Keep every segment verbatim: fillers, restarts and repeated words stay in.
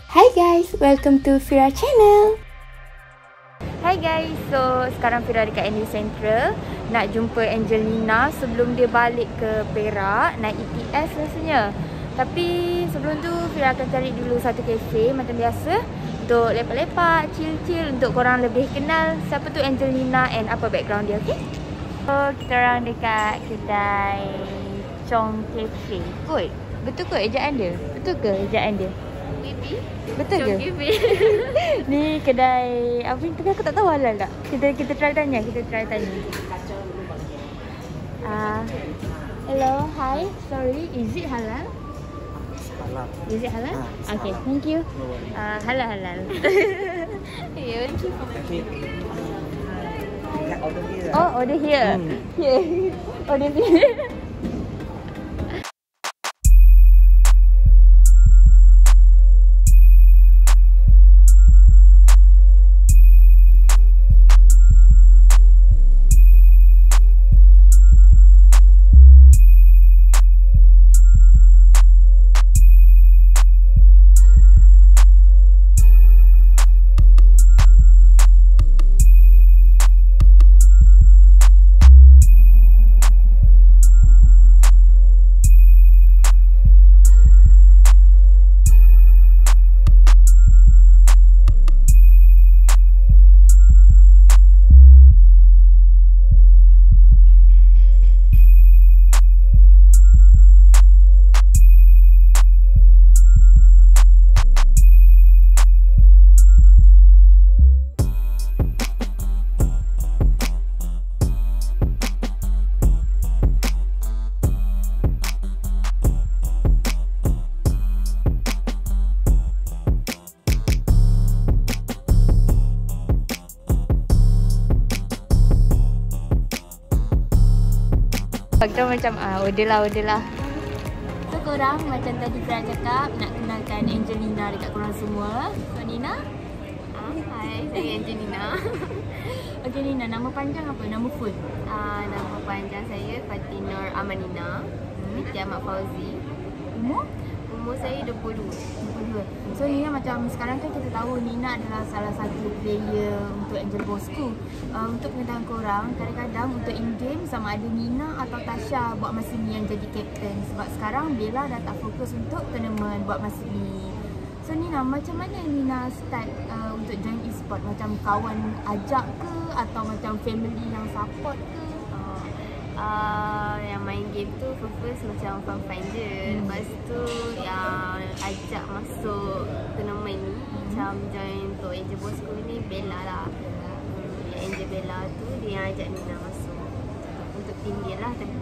Hi guys, welcome to Fira channel. Hi guys, so sekarang Fira dekat N U Central nak jumpa Angelina sebelum dia balik ke Perak naik E T S rasanya. Tapi sebelum tu Fira akan cari dulu satu kafe macam biasa untuk lepak-lepak, chill-chill untuk korang lebih kenal siapa tu Angelina and apa background dia, okay? So kita orang dekat kedai Chong Cafe. Kot, betul kot ejaan dia? Betul ke ejaan dia? Maybe. Betul ke? Ni kedai apa ni tadi aku tak tahu halal tak? Kita kita try tanya, kita try tanya. Ah, uh, hello, hi. Sorry, is it halal? Halal. Is it halal? Ah, okay, thank you. Ah, uh, halal halal. Yeah, Order here. Oh, order here. Hmm. Here. Order here. Kita macam ah, order lah, order lah. So korang macam tadi Fira cakap nak kenalkan Angelina dekat korang semua. So Nina? Ah, hai, saya Angelina. Okay Nina, nama panjang apa? Nama full? Ah, nama panjang saya Fatinur Amanina binti Ahmad Fauzi. Umur? Umur saya dua puluh dua. dua puluh dua. So Nina macam sekarang kan kita tahu Nina adalah salah satu player untuk Angel Bosco. Uh, untuk pengetahuan korang, kadang-kadang untuk in-game sama ada Nina atau Tasha buat masa ni yang jadi captain. Sebab sekarang Bella dah tak fokus untuk tournament buat masa ni. So Nina, macam mana Nina start uh, untuk join e-sport? Macam kawan ajak ke atau macam family yang support ke? Oh, ah, yang main game tu first macam fun-fun je. Hmm. Lepas tu yang ajak masuk tournament ni Hmm. macam join untuk Angel Bosco ni Bella lah. Hmm, yang Angel Bella tu dia yang ajak Nina masuk untuk team dia lah. Tapi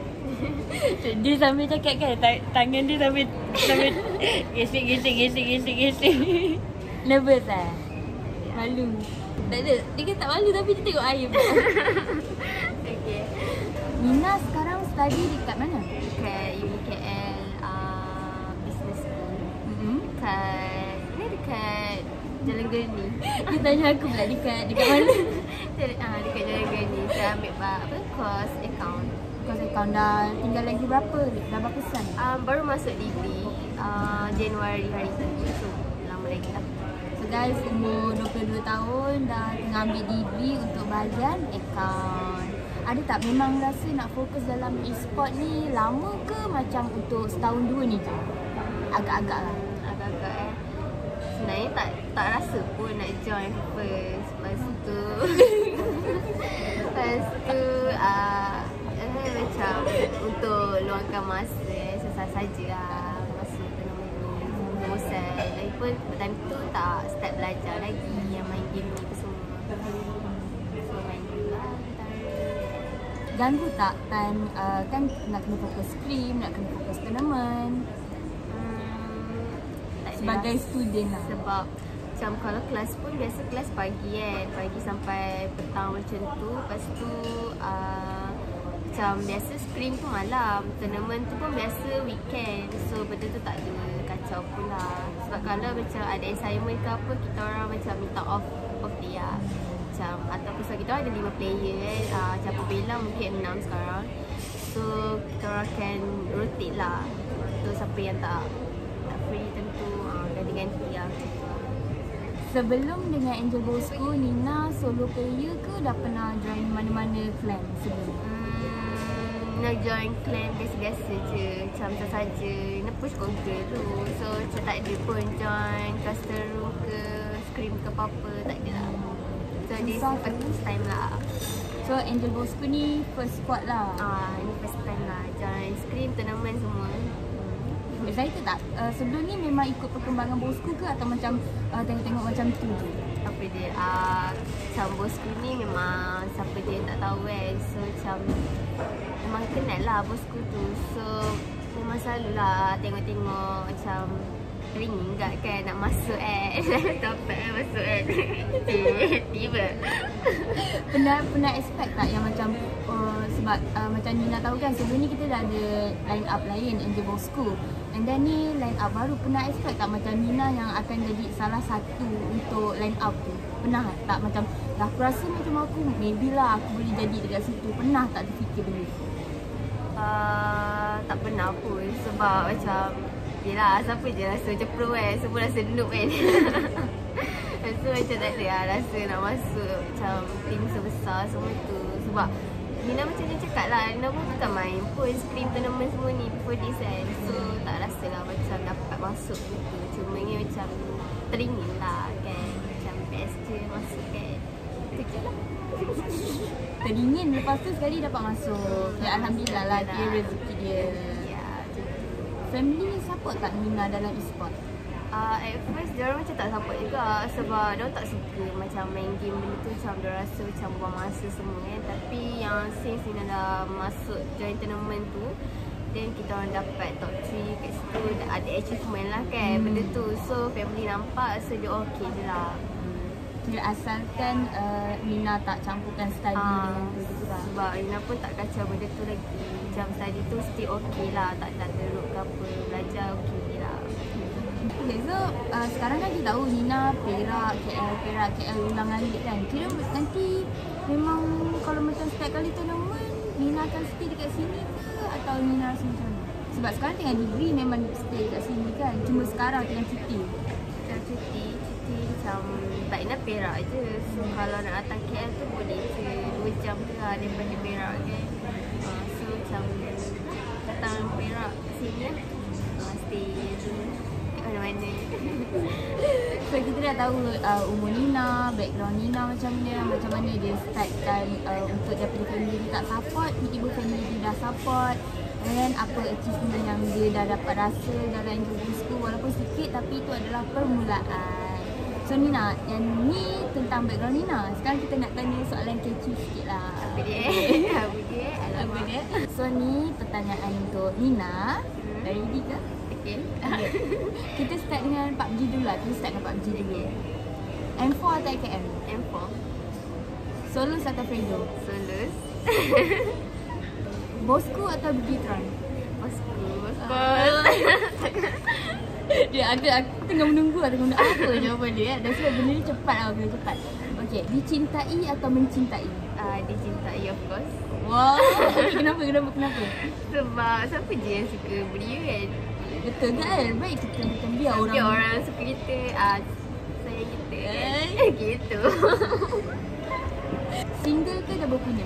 hmm. Dia sambil cakap kan, ta- tangan dia sambil sambil gesek gesek gesek gesek gesek. Nervous eh? Malu. Tak ada. Dia kan tak malu tapi dia tengok air pun. Okay. Nina sekarang study dekat mana? Dekat U K L uh, Business School. Mm-hmm. Dekat ni dekat Jalan Gerni. Dia tanya aku pula dekat dekat mana? Ah, dekat Jalan Gerni. Saya ambil apa? Course account. Kau account dah tinggal lagi berapa? Dah berapa sen? Um, baru masuk degree uh, Januari hari ini. So lama lagi lah. So guys, umur dua puluh dua tahun dah tengah ambil degree untuk bahagian account. Ada tak memang rasa nak fokus dalam e-sport ni lama ke macam untuk setahun dua ni je? Agak-agak lah. Agak-agak eh. Sebenarnya tak tak rasa pun nak join first. Lepas tu Lepas tu uh, eh, macam untuk luangkan masa eh, susah saja lah masuk tournament ni. Bosan. Lagipun time tu tak start belajar lagi yang main game ni ke semua. So main dulu lah. Ganggu tak time uh, kan nak kena fokus scrim, nak kena fokus tournament Hmm, tak sebagai adalah. student lah. Sebab macam kalau kelas pun biasa kelas pagi kan, pagi sampai petang macam tu. Lepas tu uh, macam biasa scrim tu malam, tournament tu pun biasa weekend. So benda tu tak ada kacau pula. Sebab kalau macam ada assignment ke apa, kita orang macam minta off off day lah. Macam ataupun sebab kita orang ada lima player kan, uh, macam Bella mungkin enam sekarang. So kita orang akan rotate lah. So siapa yang tak free tentu uh, ganti-ganti lah. Sebelum dengan Angel Bosco, Nina solo career ke dah pernah join mana-mana clan sebelum? Hmm, nak join clan biasa-biasa je, macam saja. Nak push conquer tu. So macam tak ada pun join custom room ke scream ke apa-apa, tak ada lah. So this first time lah. So Angel Bosco ni first squad lah. Ah, ni first time lah join scream tournament semua. Excited tak? Uh, sebelum ni memang ikut perkembangan Bosco ke atau macam uh, tengok-tengok macam tu je? Apa dia, uh, macam Bosco ni memang siapa dia tak tahu kan. So macam memang kenal lah Bosco tu. So memang selalu lah tengok-tengok macam teringin kat kan nak masuk eh. Dapat eh masuk eh. Tiba-tiba. Pernah pernah expect tak yang macam uh, sebab uh, macam Nina tahu kan sebelum ni kita dah ada line up lain Angel Bosco. And then ni line up baru, pernah expect tak macam Nina yang akan jadi salah satu untuk line up tu? Pernah tak macam dah aku rasa macam aku maybe lah aku boleh jadi dekat situ. Pernah tak terfikir benda tu? Uh, tak pernah pun sebab macam yelah siapa je rasa macam pro kan, semua rasa noob kan. So macam tak ada lah rasa nak masuk macam team sebesar semua tu. Sebab Nina macam dia cakap lah, Nina pun bukan main pun scream tournament semua ni before this kan. So tak rasa lah macam dapat masuk gitu. Cuma ni macam teringin lah kan, macam best je masuk kan. Itu je lah. Teringin lepas tu sekali dapat masuk. Ya Alhamdulillah lah, dia rezeki dia. Ya, Family support tak Nina dalam e-sport? Uh, at first diorang macam tak support juga sebab diorang tak suka macam main game benda tu, macam diorang rasa macam buang masa semua kan. Tapi yang since Nina dah masuk join tournament tu, then kita orang dapat top three kat situ, ada achievement lah kan hmm. benda tu. So family nampak, so dia okay je lah. Kira asalkan uh, Nina tak campurkan study uh, dengan tu juga. Sebab Nina pun tak kacau benda tu lagi. Macam study tu still okay lah, tak tak teruk ke apa, belajar okay lah. Okay, so uh, sekarang kan kita tahu Nina Perak, K L, Perak, K L ulang alik kan. Kira nanti memang kalau macam setiap kali tournament Nina akan stay dekat sini ke atau Nina rasa macam mana? Sebab sekarang tengah degree memang stay dekat sini kan. Cuma sekarang tengah cuti. Macam cuti, cuti macam baik Nina Perak je. So kalau nak datang K L tu boleh je dua jam ke lah daripada Perak kan. Uh, so macam datang Perak ke sini lah. Uh, stay je mana-mana. So kita dah tahu uh, umur Nina, background Nina macam mana, macam mana dia startkan uh, untuk daripada family dia tak support, tiba-tiba family dia dah support. And then apa achievement yang dia dah dapat rasa dalam Angel Bosco, walaupun sikit tapi itu adalah permulaan. So Nina, yang ni tentang background Nina. Sekarang kita nak tanya soalan kecil sikit lah. Apa dia? Apa dia? Apa dia? So ni pertanyaan untuk Nina. Hmm. Ready ke? Okay. Okay. Kita start dengan P U B G dulu lah. Kita start dengan P U B G dulu. M four atau A K M? M four. Solus atau Fredo? Solus. Bosco atau Bigitron? Bosco. Bosco. Dia ada, aku tengah menunggu lah, tengah menunggu apa jawapan dia. Dan sebab benda ni cepat lah, benda cepat. Okay, dicintai atau mencintai? Uh, dicintai of course. Wow, okay, kenapa, kenapa, kenapa? Sebab siapa je yang suka beria kan? Betul kan? Baik kita macam biar orang biar orang suka kita, uh, sayang kita kan? Eh. Gitu. Single ke dah berpunya?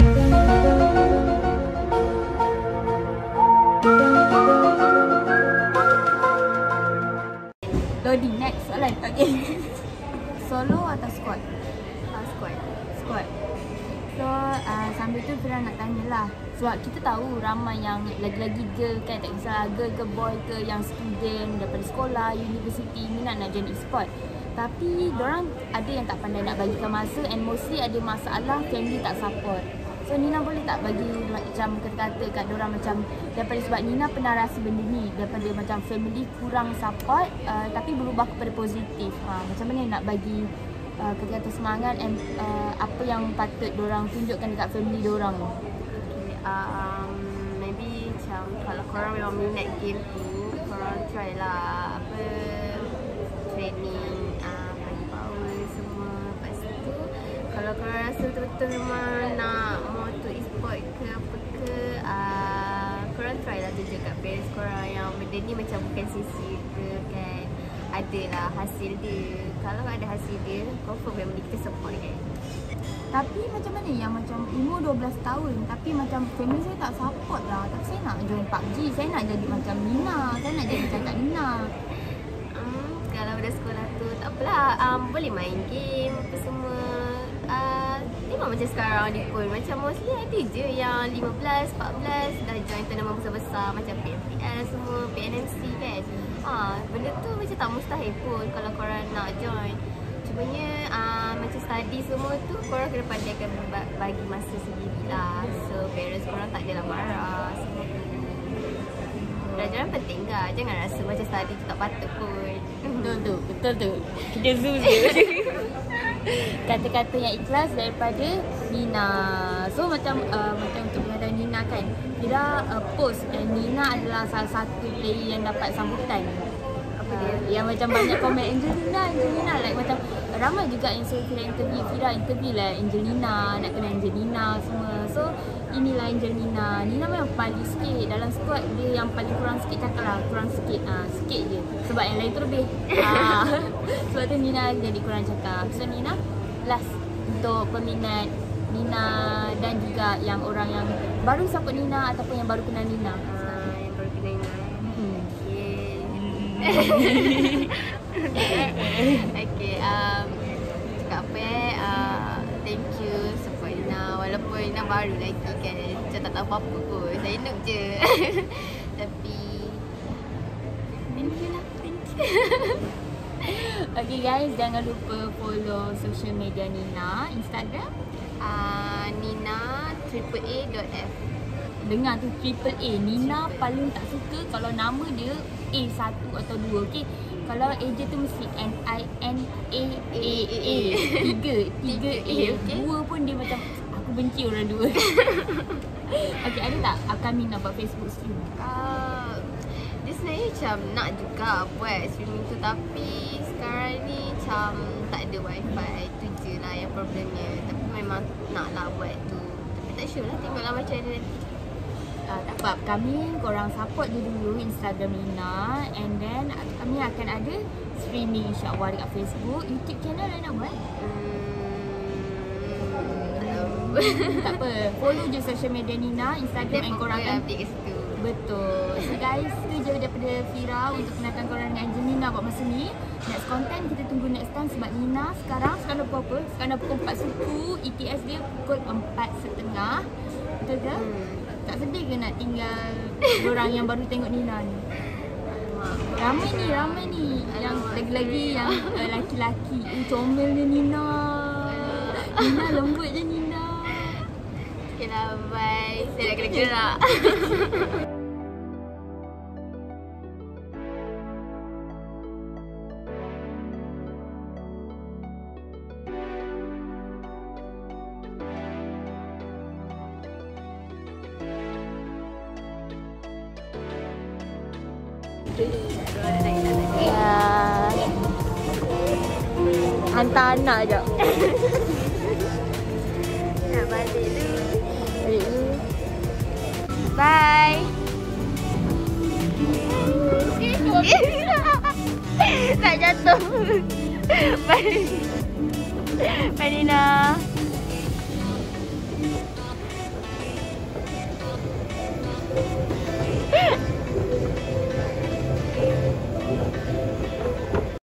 Loading, next soalan. Okay. Solo atau squad? Uh, squad. Squad. So uh, sambil tu Fira nak tanyalah, sebab kita tahu ramai yang lagi-lagi girl kan, tak kisah girl ke boy ke, yang student daripada sekolah, universiti minat nak join e-sport. Tapi diorang ada yang tak pandai nak bagikan masa, and mostly ada masalah family tak support. So Nina boleh tak bagi macam kata-kata kat diorang macam, daripada sebab Nina pernah rasa benda ni, daripada macam family kurang support uh, tapi berubah kepada positif. Ha, macam mana nak bagi Uh, kata-kata semangat and uh, apa yang patut diorang tunjukkan dekat family diorang ni? Okay, um, maybe macam kalau korang memang minat game tu, korang try lah apa training, uh, bagi power semua. Lepas tu kalau korang rasa betul-betul memang nak mau tu e-sport ke apa ke, uh, korang korang try lah tunjuk kat parents korang yang benda ni macam bukan sia-sia ke kan. Adalah hasil dia. Kalau ada hasil dia, confirm family kita support kan. Tapi macam mana yang macam umur dua belas tahun tapi macam family saya tak support lah. Tapi saya nak join P U B G, saya nak jadi macam Nina, saya nak jadi macam Kak Nina. Hmm, kalau dah sekolah tu tak apalah, um, boleh main game apa semua. Uh, tengok macam sekarang ni pun macam mostly ada je yang lima belas, empat belas dah join tournament besar-besar macam P M P L semua, P N M C kan. Ah, benda tu macam tak mustahil pun kalau korang nak join. Cumanya uh, macam study semua tu korang kena pandaikan bagi masa sendiri lah. So parents korang tak adalah marah semua tu. Pelajaran penting lah. Jangan rasa macam study tu tak patut pun. Betul tu, betul tu. Kita zoom je. Kata-kata yang ikhlas daripada Nina. So macam uh, macam untuk pengetahuan Nina kan, Fira uh, post dan Nina adalah salah satu player yang dapat sambutan. Apa dia? Uh, yang macam banyak komen Angelina, Angelina like macam ramai juga yang saya Fira interview, Fira interview lah Angelina, nak kenal Angelina semua. So inilah Angelina. Nina memang paling sikit dalam squad, dia yang paling kurang sikit cakap lah, kurang sikit ah, sikit je. Sebab yang lain tu lebih. ah. Sebab tu Nina jadi kurang cakap. So Nina last untuk peminat Nina dan juga yang orang yang baru support Nina ataupun yang baru kenal Nina. Ah, yang baru kenal Nina. Hmm. Okay. Okay, um, cakap apa eh, uh, thank you support Nina. Walaupun Nina baru lagi kan, macam tak tahu apa-apa pun, saya noob je. Tapi thank you lah, thank you. Okay guys, jangan lupa follow social media Nina, Instagram uh, Nina triple A dot F. Dengar tu, triple A. Nina paling tak suka kalau nama dia A satu atau dua. Okay, kalau A je tu mesti N I N A A A. Tiga, tiga A. Dua pun dia macam, aku benci orang dua. Okay, ada tak akan Nina buat Facebook stream? Uh, dia sebenarnya macam nak juga buat streaming tu, tapi sekarang ni macam tak ada wifi. Tu je lah yang problemnya. Tapi memang nak lah buat tu. Tapi tak sure lah, tengoklah macam mana nanti. Uh, tak apa, kami korang support je dulu Instagram Nina, and then kami akan ada streaming insyaAllah dekat Facebook. YouTube channel dah nak buat? Hmm, tak apa, follow je social media Nina, Instagram and korang akan update kat situ. Betul. So guys, itu je daripada Fira untuk kenalkan korang dengan Angelina buat masa ni. Next content kita tunggu next time sebab Nina sekarang, sekarang dah pukul apa? Sekarang dah pukul empat suku, E T S dia pukul empat setengah. Betul ke? Hmm. Tak sedih ke nak tinggal orang yang baru tengok Nina ni? Ramai ni, ramai ni. Yang lagi-lagi yang uh, laki-laki. Uh, comel dia Nina. Nina lembut je Nina. Okay lah, bye. Saya dah kena gerak. Ya. Hantar anak je. Nak balik dulu. Balik dulu. Bye. Nak jatuh. Bye. Bye Nina.